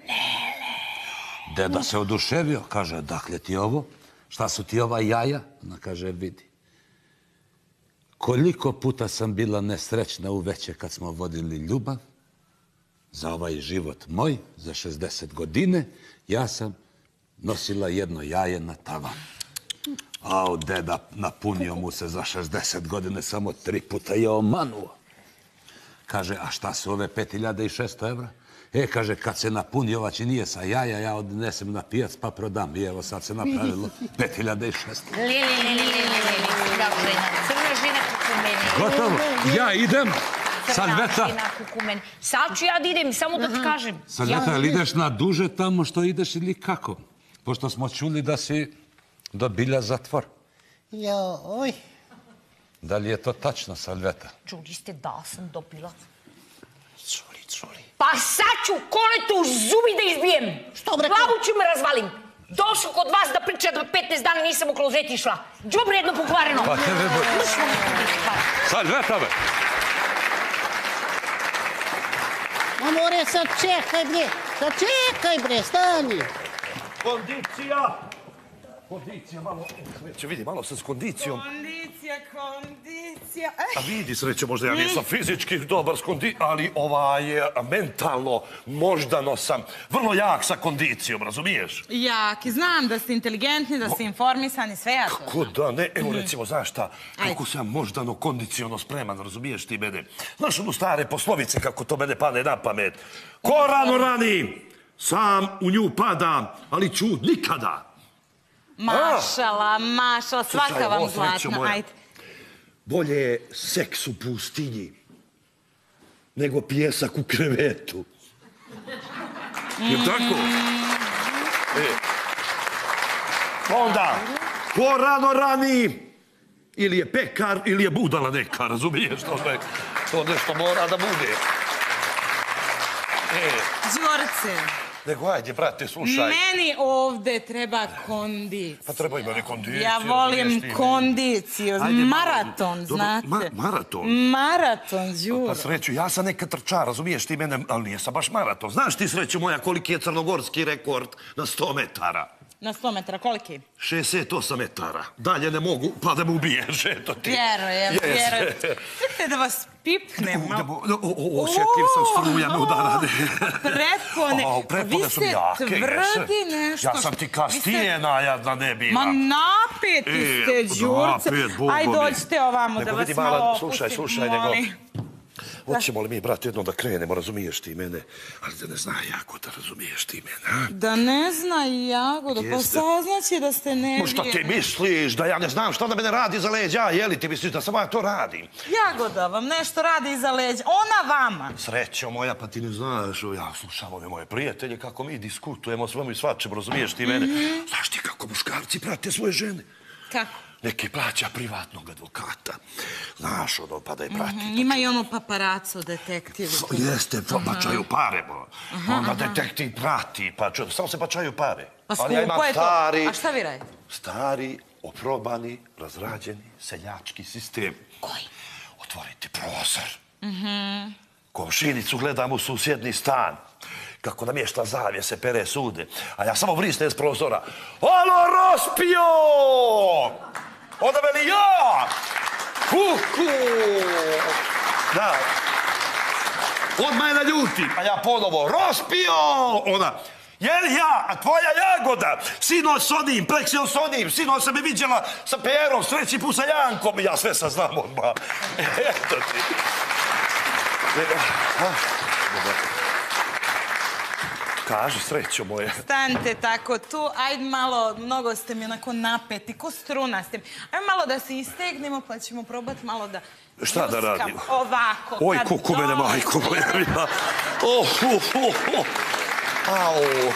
Speaker 2: Deda se oduševio, kaže, dakle ti ovo? Šta su ti ova jaja? Ona kaže, vidi. Koliko puta sam bila nesrećna uveče kad smo vodili ljubav, za ovaj život moj, za šezdeset godine, ja sam nosila jedno jaje na tavan. A deda napunio mu se za šezdeset godine, samo tri puta je omanuo. Kaže, a šta su ove pet hiljada šesto evra? E, kaže, kad se napuni ova činije sa jaja, ja odnesem na pijac pa prodam. I evo sad se napravilo pet hiljada šesto.
Speaker 7: Li, li, li, li, li, li, crna žena, crna žena kukumeni.
Speaker 2: Gotovo, ja idem.
Speaker 7: Crna
Speaker 2: Salveta.
Speaker 7: žena kukumeni. Sad ću ja da idem, samo da ti kažem.
Speaker 2: Salveta, ili ideš na duže tamo što ideš ili kako? Pošto smo čuli da si dobila zatvor.
Speaker 4: Ja, oj.
Speaker 2: Da li je to tačno, Salveta?
Speaker 7: Čuli ste da sam dobila.
Speaker 4: Čuli, čuli.
Speaker 7: Pa sad ću koletu zubi da izbijem.
Speaker 4: Što bre?
Speaker 7: Glavu ću me razvalim. Došao kod vas da priča da petnaest dana nisam u klozet išla. Džubre jedno pokvareno.
Speaker 2: Pa tebe bo...
Speaker 7: Ušlo mi tu pokvareno.
Speaker 2: Salveta, be!
Speaker 4: Amore, sad čekaj, bre. Sad čekaj, bre, stani.
Speaker 1: Kondicija! Kondicija, malo... Sreće, vidi, malo sam s kondicijom.
Speaker 5: Kondicija, kondicija.
Speaker 1: A vidi, Sreće, možda ja nisam fizički dobar s kondicijom, ali ovaj, mentalno, moždano sam vrlo jak sa kondicijom, razumiješ?
Speaker 3: Jaki, znam da ste inteligentni, da ste informisani, sve ja to.
Speaker 1: Kako da ne? Evo recimo, znaš šta, kako sam moždano kondiciono spreman, razumiješ ti mene? Znaš ono stare poslovice, kako to mene pade na pamet. Ko rano rani, sam u nju pada, ali čud nikada.
Speaker 3: Mašala, mašala, svaka
Speaker 1: Slušaj,
Speaker 3: vam
Speaker 1: ovo, Srećo
Speaker 3: zlatna,
Speaker 1: moja.
Speaker 3: ajde.
Speaker 1: Bolje je seks u pustinji nego pijesak u krevetu. Je tako? E. Onda, ko rano rani, ili je pekar, ili je budala neka, razumiješ? To, ne, to nešto mora da bude. E.
Speaker 3: Đorce,
Speaker 1: Nego, ajde, brate, slušaj.
Speaker 3: Meni ovde treba kondicija.
Speaker 1: Pa treba imati kondiciju.
Speaker 3: Ja volim kondiciju. Maraton, znate.
Speaker 1: Maraton?
Speaker 3: Maraton, Đuro.
Speaker 1: Pa Sreću, ja sam nekad trča, razumiješ ti mene, ali nije sam baš maraton. Znaš ti, Sreću moja, koliki je crnogorski rekord na sto metara?
Speaker 3: Na sto metara, koliki?
Speaker 1: šezdeset osam metara. Dalje ne mogu, pa da me ubiješ, eto ti.
Speaker 3: Vjerujem, vjerujem. Čekajte da vas pipnem.
Speaker 1: Osjetljiv sam, struja me udara.
Speaker 3: Prepone.
Speaker 1: Prepone su mi jake.
Speaker 3: Vi ste tvrdi nešto.
Speaker 1: Ja sam ti ka stijena, ja da ne biva.
Speaker 3: Ma napeti ste, Đurce. Ajde, dođite ovamo da vas malo opustim, molim.
Speaker 1: Hoćemo li mi, brate, jednom da krenemo, razumiješ ti mene? Ali da ne zna Jagoda, razumiješ ti mene, a?
Speaker 3: Da ne zna Jagoda, pa saznaće da ste nevjerni.
Speaker 1: Šta ti misliš, da ja ne znam šta da mene radi iza leđa, jeli ti misliš da samo ja to radim?
Speaker 3: Jagoda vam nešto radi iza leđa, ona vama.
Speaker 1: Srećo moja, pa ti ne znaš, ja slušam ove moje prijatelje, kako mi diskutujemo svemu i svačemu, razumiješ ti mene? Znaš ti kako muškarci prate svoje žene?
Speaker 3: Kako?
Speaker 1: Neki plaća privatnog advokata. Znaš, ono, pa da je prati.
Speaker 3: Ima i ono paparaco detektiv.
Speaker 1: Jeste, pačaju pare, bo. Onda detektiv prati, pa samo se pačaju pare.
Speaker 3: Pa skupo je to. A šta vi radite?
Speaker 1: Stari, oprobani, razrađeni, seljački sistem.
Speaker 3: Koji?
Speaker 1: Otvoriti prozor. Komšinicu gledam u susjedni stan. Kako namješta zavije, se pere sude. A ja samo vrisnem s prozora. Alo, Rospio! Onda veli ja! Kuku! Da. Odmah je naljuti. A ja ponovo, Rospio! Ona, jel ja, a tvoja Jagoda, sinoć s onim, preksio s onim, sinoć sam me vidjela sa Perom, treći put sa Jankom. Ja sve sad znam odmah. Eto ti. Kaži, Srećo moje.
Speaker 3: Stanite tako tu, ajde malo, mnogo ste mi onako napeti, ko struna ste mi. Ajde malo da se istegnemo, pa ćemo probati malo da...
Speaker 1: Šta da radim?
Speaker 3: Ovako.
Speaker 1: Oj, kuku mene, majko moja. Oh, oh, oh, oh. Au.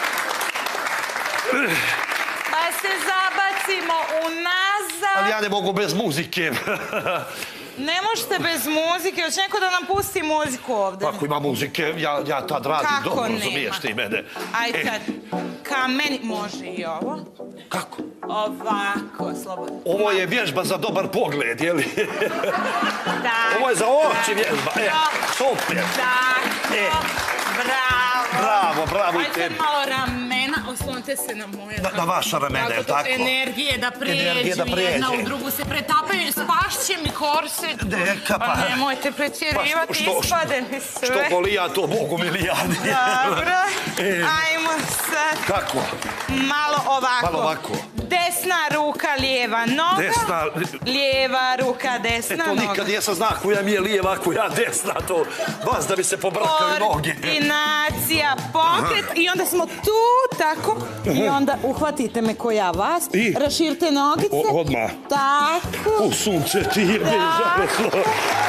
Speaker 3: Pa se zabacimo unazad.
Speaker 1: Ali ja ne mogu bez muzike.
Speaker 3: Ne možete bez muzike, hoće neko da nam pusti muziku ovde.
Speaker 1: Ako ima muzike, ja tad radim dobro, razumiješ ti mene.
Speaker 3: Ajde sad, ka meni može i ovo.
Speaker 1: Kako?
Speaker 3: Ovako, slobodno.
Speaker 1: Ovo je vježba za dobar pogled, jeli?
Speaker 3: Da.
Speaker 1: Ovo je za oči vježba, e, super.
Speaker 3: Tako, bravo.
Speaker 1: Bravo, bravo i tebi.
Speaker 3: Ajde malo ramena, oslonite se na moje ramena.
Speaker 1: Na vaša ramena, je li tako?
Speaker 3: Energije da pređu, jedna u drugu se pretapaju, spašće mi korset.
Speaker 1: Neka pa.
Speaker 3: Pa nemojte pretjerivati, ispade mi sve.
Speaker 1: Što boli ja to, Bogu milijani.
Speaker 3: Dobro, ajmo sad.
Speaker 1: Kako?
Speaker 3: Malo ovako.
Speaker 1: Malo ovako.
Speaker 3: Desna ruka, lijeva noga.
Speaker 1: Desna...
Speaker 3: Lijeva ruka, desna noga.
Speaker 1: E to nikad nisam zna koja mi je lijeva, koja desna, to vas da mi se pobrkaju noge.
Speaker 3: Koordinacija, pokret i onda smo tu, tako, i onda uhvatite me ko ja vas, raširite nogice.
Speaker 1: Odmah.
Speaker 3: Tako.
Speaker 1: U sunce ti je zapetlo.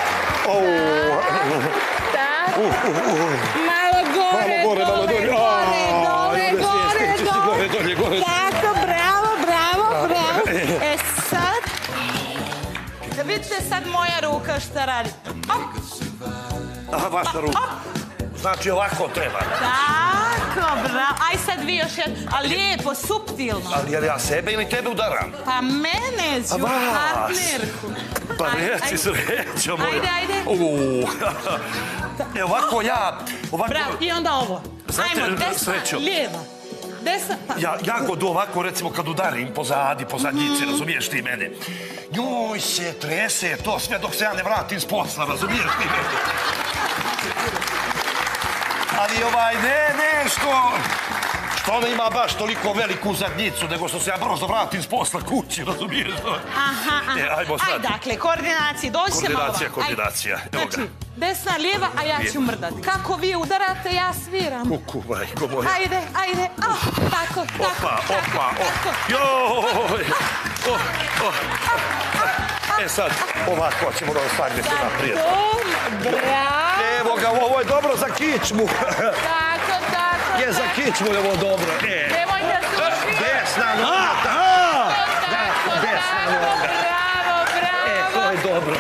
Speaker 3: Tako. Malo gore,
Speaker 1: gore, malo
Speaker 3: dole,
Speaker 1: dolje.
Speaker 3: dole, gore,
Speaker 1: Gore, dolje, gore.
Speaker 3: Tako, bravo, bravo, bravo. E sad, da vidite sad moja ruka šta radi.
Speaker 1: Aha, vaša ruka. Znači ovako treba.
Speaker 3: Tako, bravo. Aj sad vi još jedno, a lijepo, suptilno.
Speaker 1: Ali je li ja sebe ili tebe udaram?
Speaker 3: Pa mene, Đu, partnerku.
Speaker 1: Pa reci, Srećo moja.
Speaker 3: Ajde, ajde.
Speaker 1: E, ovako ja...
Speaker 3: Bravo, i onda ovo. Ajmo, desna, lijeva. Desna, pa...
Speaker 1: Ja Jagodu ovako, recimo, kad udarim pozadi, pozadnjici, razumiješ ti mene? Njoj se trese to sve dok se ja ne vratim s posla, razumiješ ti mene? Ali ovaj, ne, ne, što... Što ona ima baš toliko veliku zadnjicu, nego što se ja brzo vratim s posla kući, razumiješ?
Speaker 3: Aha, aha.
Speaker 1: E, ajmo sad.
Speaker 3: Ajde, dakle, koordinacije, dođite malo ovako.
Speaker 1: Koordinacija, koordinacija. Evo ga.
Speaker 3: Znači, desna, lijeva, a ja ću mrdat. Kako vi udarate, ja sviram.
Speaker 1: Kuku, majko moja.
Speaker 3: Ajde, ajde, ah, tako, tako.
Speaker 1: Opa, opa, opa. Joj! E sad, ovako ćemo da ostagnete naprijed.
Speaker 3: Bravo.
Speaker 1: Evo ga, ovo je dobro za kičmu.
Speaker 3: Tako, tako.
Speaker 1: Je za kičmu je ovo dobro.
Speaker 3: Nemojte slušiti.
Speaker 1: Desna noga.
Speaker 3: Tako,
Speaker 1: desna noga.
Speaker 3: Bravo, bravo.
Speaker 1: E, to je dobro.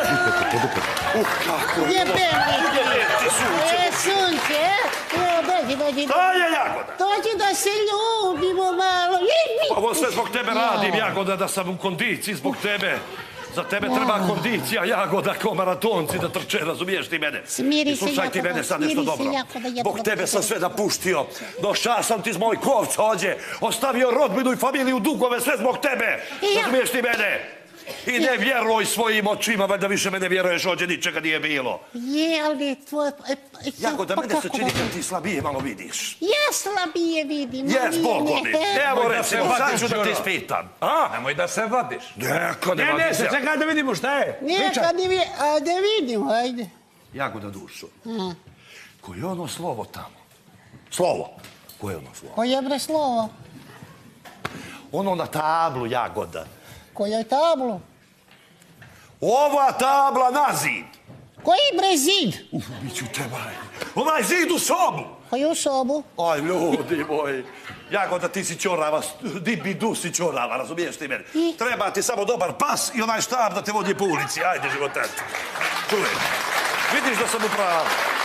Speaker 1: Uh, kako je
Speaker 4: Jebeni.
Speaker 1: Jebeni sunce.
Speaker 4: E, sunce, e? Evo, dođi, dođi.
Speaker 1: Šta je, Jagoda?
Speaker 4: Dođi da se ljubimo malo.
Speaker 1: Ovo sve zbog tebe radim, Jagoda, da sam u kondiciji zbog tebe. Za tebe treba kondicija, Jagoda, kao maratonci da trče, razumiješ ti mene?
Speaker 4: Smiri se,
Speaker 1: Slušaj ti mene sad nešto dobro. Zbog tebe sam sve napuštio. Došao sam ti iz moj kovca ođe. Ostavio rodbinu i familiju dugove, sve zbog tebe. Razumiješ ti mene? I ne vjeruj svojim očima, valjda više me ne vjeruješ, ođe ničega nije bilo.
Speaker 4: Je, ali tvoj...
Speaker 1: Jagoda, mene se čini da ti slabije malo vidiš.
Speaker 4: Ja slabije vidim.
Speaker 1: Jes, Bogoni. Evo recimo, sad ću da ti ispitam.
Speaker 2: Nemoj da se vadiš.
Speaker 1: Neka, ne
Speaker 8: Ne,
Speaker 1: vadi
Speaker 8: ne,
Speaker 1: se.
Speaker 8: čekaj da vidimo šta je.
Speaker 4: Neka, da vidimo, ajde.
Speaker 1: Jagoda dušo. Koje je ono slovo tamo? Slovo. Koje je ono slovo?
Speaker 4: Koje bre slovo?
Speaker 1: Ono na tablu, Jagoda.
Speaker 4: Kojoj tablu?
Speaker 1: Ova tabla na zid.
Speaker 4: Koji bre zid?
Speaker 1: Uf, bit ću te maj. Ovaj zid u sobu.
Speaker 4: Koju sobu?
Speaker 1: Aj, ljudi moji. Jagoda, ti si čorava, di bi du si čorava, razumiješ ti mene? Treba ti samo dobar pas i onaj štab da te vodi po ulici. Ajde, životet. Čuj. Vidiš da sam u pravu.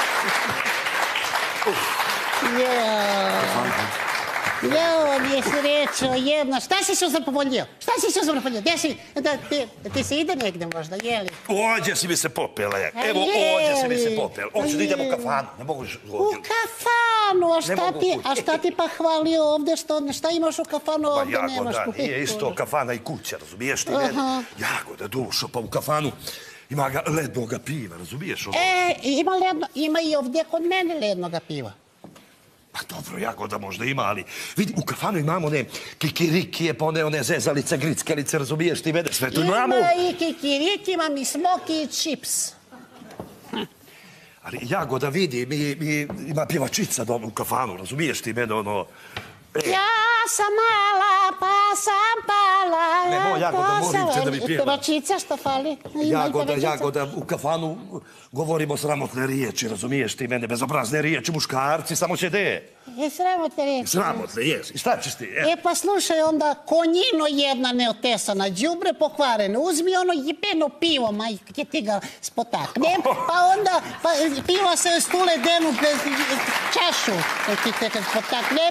Speaker 4: Jao. Jao, nije si rečeo jedno. Šta si se zapovolio? Šta si se zapovolio? Gdje si? Da, ti, ti se ide negdje možda, jeli?
Speaker 1: Ođe si mi se popela, jak. Evo, ođe si mi se popela. Hoću da idem u kafanu. Ne mogu...
Speaker 4: U kafanu? A šta ti, a šta ti pa hvali ovdje? Što, šta imaš u kafanu ovdje?
Speaker 1: Pa
Speaker 4: nemaš
Speaker 1: Jagoda,
Speaker 4: kupiti?
Speaker 1: nije isto kafana i kuća, razumiješ ti mene? Jagoda, dušo, pa u kafanu ima ga lednoga piva, razumiješ ono?
Speaker 4: E, ima, ledno, ima i ovdje kod mene lednoga piva.
Speaker 1: Pa dobro, Jagoda možda ima, ali vidi, u kafanu imamo one kikirikije, pa one, one zezalice, grickelice, razumiješ ti mene, sve to imamo.
Speaker 4: Ima i kikiriki, imam i smoki i čips.
Speaker 1: Ali Jagoda, vidi, mi, mi, ima pjevačica doma u kafanu, razumiješ ti mene, ono... E.
Speaker 4: Ja sam mala, pa sam pala.
Speaker 1: Nemoj, Jagoda, molim te da mi pjeva.
Speaker 4: Pevačica, što fali?
Speaker 1: Jagoda, Jagoda, u kafanu govorimo sramotne riječi, razumiješ ti mene, bezobrazne riječi, muškarci, samo će de.
Speaker 4: Je sramotne riječi.
Speaker 1: Sramotne, jes. I šta ćeš ti?
Speaker 4: E pa slušaj, onda konjino jedna neotesana, đubre pokvarene, uzmi ono jebeno pivo, maj, gdje ti ga spotaknem, pa onda pa, piva se stule denu bez čašu, da ti te kad spotaknem.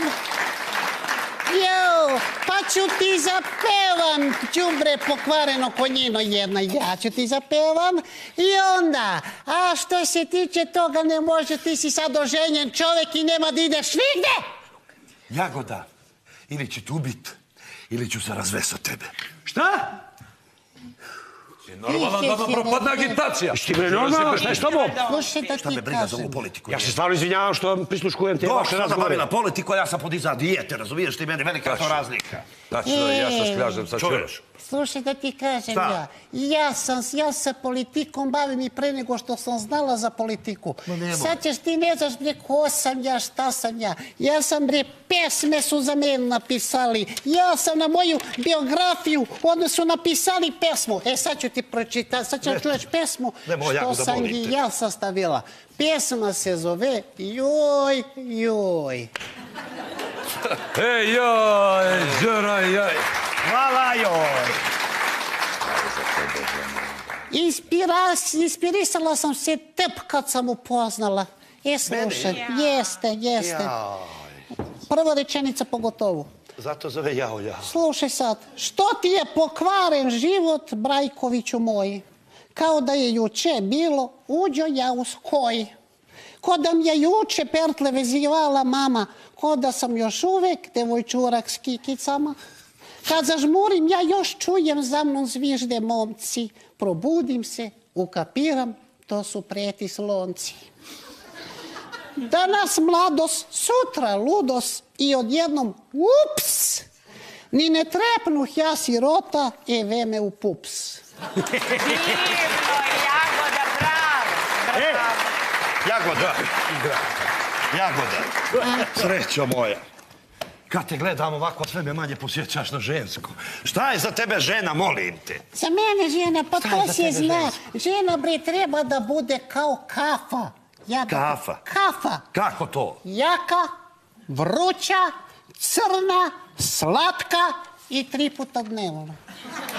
Speaker 4: Jo, pa ću ti zapevam, đubre pokvareno konjino jedna, ja ću ti zapevam. I onda, a što se tiče toga ne može, ti si sad oženjen čovjek i nema da ideš nigde.
Speaker 1: Jagoda, ili ću tu bit, ili ću se razvesti od tebe.
Speaker 8: Šta?
Speaker 2: Normalno da vam propadne agitacija.
Speaker 8: Ti bre normalno, šta je s tobom?
Speaker 4: Slušaj da
Speaker 1: Šta me
Speaker 4: ti
Speaker 1: briga za ovu
Speaker 4: kažem.
Speaker 1: politiku?
Speaker 8: Ja se stvarno izvinjavam što prisluškujem te
Speaker 1: To
Speaker 8: vaše
Speaker 1: što sam
Speaker 8: razgovore.
Speaker 1: zabavila politiku, a ja sam podizao dijete, razumiješ ti mene, velika je to razlika.
Speaker 2: Tačno, ja se slažem sa čovjek.
Speaker 1: Čuješ?
Speaker 4: Slušaj da ti kažem
Speaker 1: Šta?
Speaker 4: ja. Ja sam, ja se politikom bavim i pre nego što sam znala za politiku. Sad ćeš ti ne znaš bre ko sam ja, šta sam ja. Ja sam bre, pesme su za mene napisali. Ja sam na moju biografiju, onda su napisali pesmu. E sad ću ti pročitati, sad ću čuješ pesmu
Speaker 1: Nemoj, Jagoda,
Speaker 4: što sam
Speaker 1: molim
Speaker 4: i
Speaker 1: te.
Speaker 4: ja sastavila. Pesma se zove Joj, joj.
Speaker 2: Ej, joj, Đura, joj.
Speaker 1: Hvala joj!
Speaker 4: Inspira- inspirisala sam se tep kad sam upoznala. E, slušaj, jeste, jeste. Prva rečenica pogotovo.
Speaker 1: Zato zove jao, jao.
Speaker 4: Slušaj sad, što ti je pokvaren život, Brajkoviću moj? Kao da je juče bilo, uđo ja u skoj. Ko da mi je juče pertle vezivala mama, ko da sam još uvek devojčurak s kikicama. Kad zažmurim, ja još čujem za mnom zvižde momci. Probudim se, ukapiram, to su preti slonci. Danas mladost, sutra ludost i odjednom ups! Ni ne trepnuh ja sirota, e veme u pups.
Speaker 7: Divno, Jagoda, bravo.
Speaker 1: E, Jagoda, Jagoda, srećo moja. Kad te gledam ovako, sve me manje posjećaš na žensko. Šta je za tebe žena, molim te?
Speaker 4: Za mene žena, pa
Speaker 1: Šta je
Speaker 4: to
Speaker 1: za
Speaker 4: se
Speaker 1: tebe
Speaker 4: zna.
Speaker 1: žensko?
Speaker 4: Žena, bre, treba da bude kao kafa. Ja da-
Speaker 1: Kafa?
Speaker 4: Kafa.
Speaker 1: Kako to?
Speaker 4: Jaka, vruća, crna, slatka i tri puta dnevno.